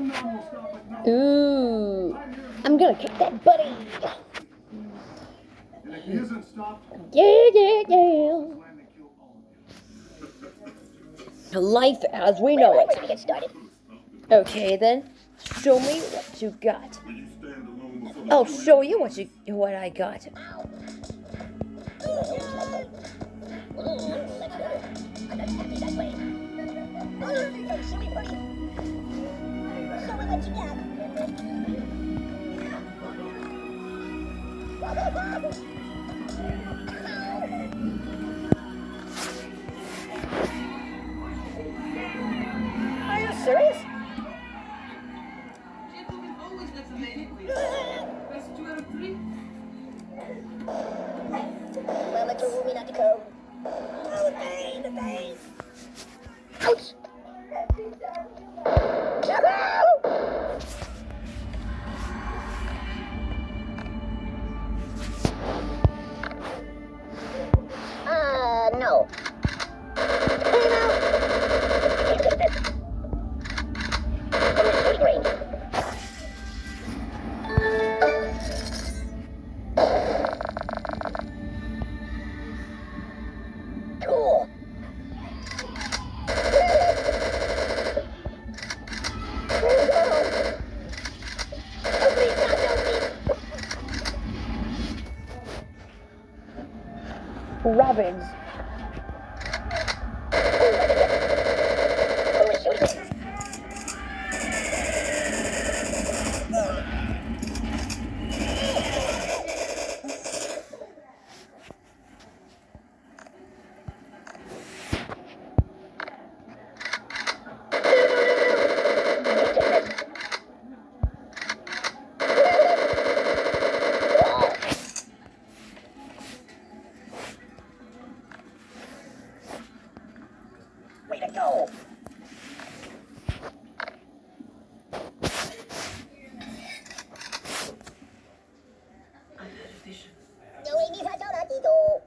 Ooh, I'm gonna kick that buddy. Yeah. Life as we know it. Get started. Okay then, show me what you got. I'll show you what I got. Are you serious? Mama told me not to come. Oh, the pain, the pain. Ouch! No. Hey, now. I can't take this. From the sweet range. Cool. Robins. Way to go!